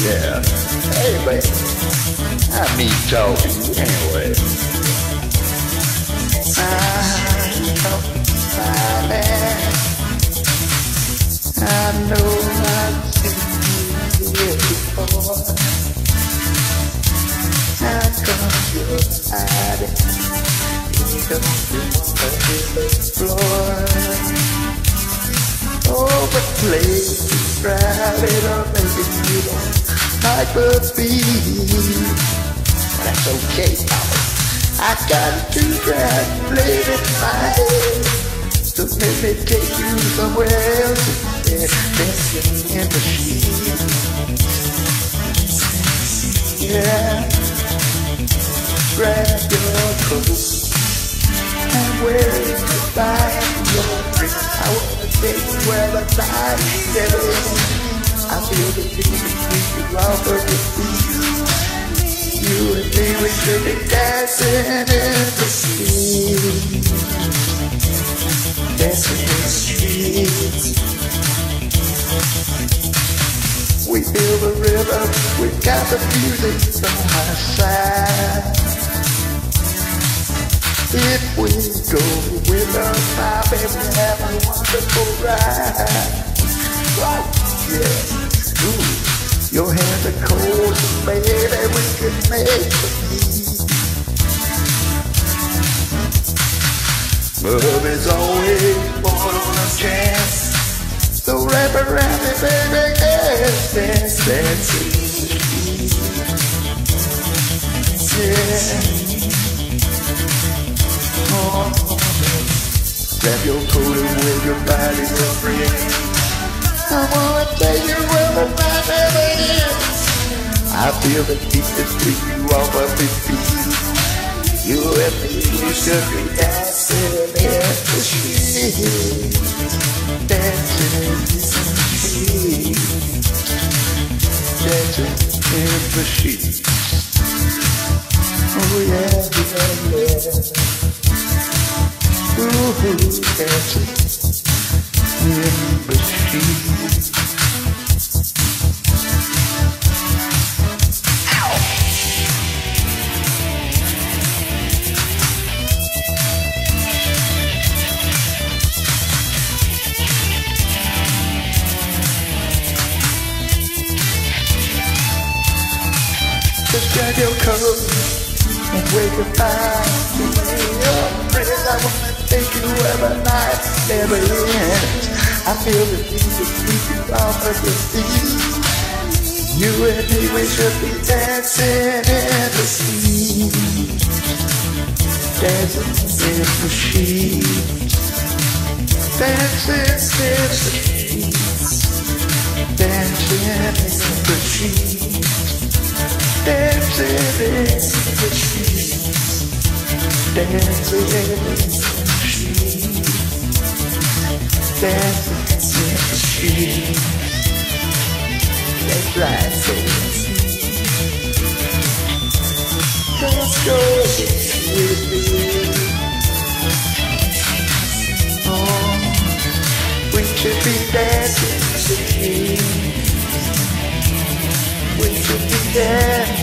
Yeah. Hey, baby. I need to talk to you anyway. I know I've seen you here before. How come you're hiding? Because you want to explore. Oh, but please drive it up, maybe you don't like the speed. Well, that's okay, Papa. I got to drive late at night. So let me take you somewhere else. Dancing in the sheet. Yeah. Grab your coat and wear it goodbye to your drink. I wanna take you where the night is. I feel the feeling sweet you off of your feet. You and me, we should be dancing in the street. Dancing in the street. We feel the rhythm, we've got the music on our side. If we go with us, my baby, have a wonderful ride. Oh, yeah. Ooh, your hands are cold, so baby, we can make the beat. Love is always born on a chance. So wrap around me, baby, dance, dance, dance. Yeah. Oh. Grab your coat and wave your body to free. I wanna take you where the night never ends. I feel the heat that's sweeping you off of your feet. You and me, we should be dancing in the street. Dancing in the street. Dancing in the street. Oh yeah, yeah, yeah. Ooh, dancing in the street. Just grab your coat and wave goodbye to your friends. I wanna take you where the night never ends. I feel the music sweeping off of your feet. You and me, we should be dancing in the street. Dancing in the street. Dancing in the street. Dancing in the street. Dancing in the street. Dancing in the street. Dancing in the street. That's right, baby. Let's go with me. Oh, we should be dancing in the street. We should be dancing.